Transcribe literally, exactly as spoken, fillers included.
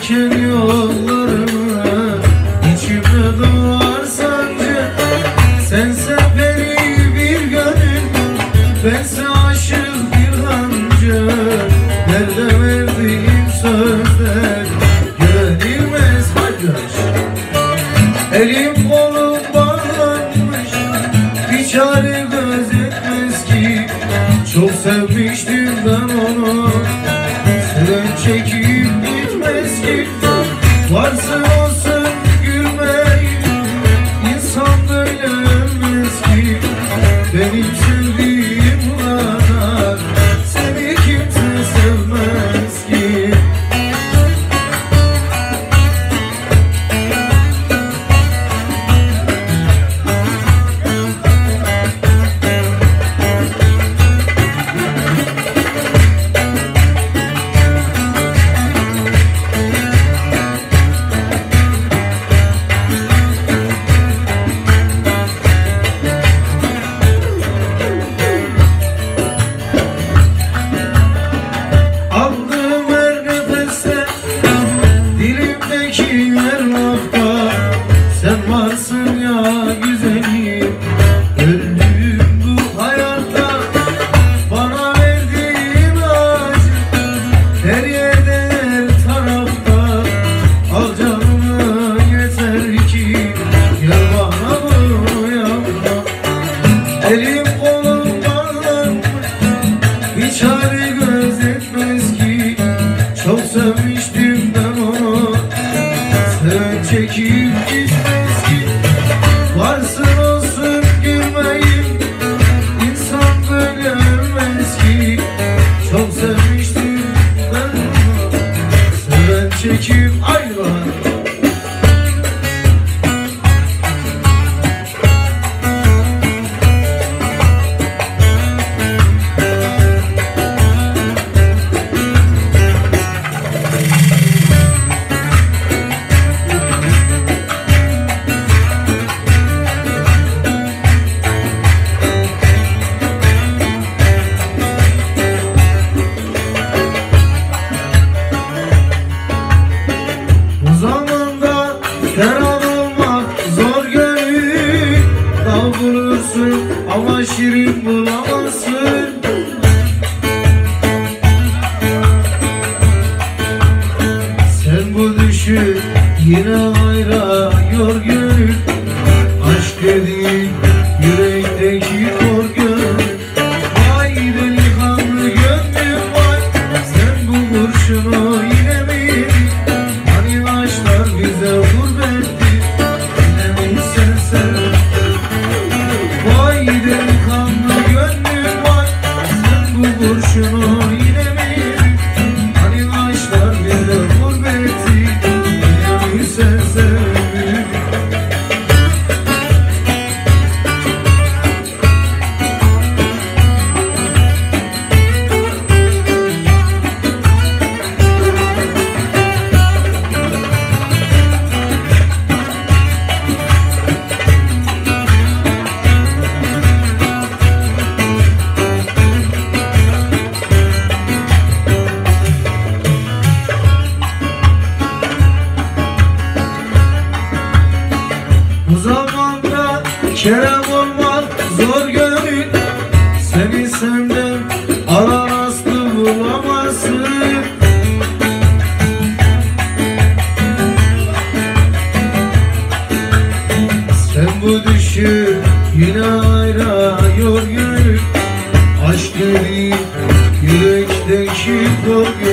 geçerken yollarımı, içimde doğar sancı. Sense beni bir gönül, bense aşık bir hancı. Nerede verdiğim sözler güvenilmez arkadaş. Elim kolum bağlanmış, bir çare gözetmez ki. Çok sevmiştim ben onu, süren çekip gitmez ki. Varsın olsun gülmeyin, insan böyle ölmez ki. Benim sevdiğim kadar seni kimse sevmez ki. Sen varsın ya güzelim, öldüm bu hayatta. Bana verdiğin acı her yerde her tarafta. Al canımı yeter ki gel bana bunu yapma. Elim kolum bağlanmış, bir çare gözetmez ki. Çok sevmiştim ben onu, sen çekip gitmez ki. Varsın olsun gülmeyin, insan böyle ölmez ki. Çok sevmiştim ben onu, seven çekip ayrılan. Ferhat olmak zor gönül, dal bulursun ama şirin bulamazsın. Sen bu düşü yine ayırıyor gönül. Aşk dediğin yürekteki kor gönül. Vay delikanlı gönlüm vay, sen bu kurşunu yine mi yedin? Hani aşklar bize gurbetti, yine mi sen sen? Vay delikanlı gönlüm vay, sen bu kurşunu yine mi yedin? Hani aşklar bize gurbetti, yine mi sen sen? Bu zamanda kerem olmak zor gönül, seni senden alan aslı bulamazsın. Sen bu düşü yine ayırıyor gönül. Aşk dediğin yürekteki kor gönül.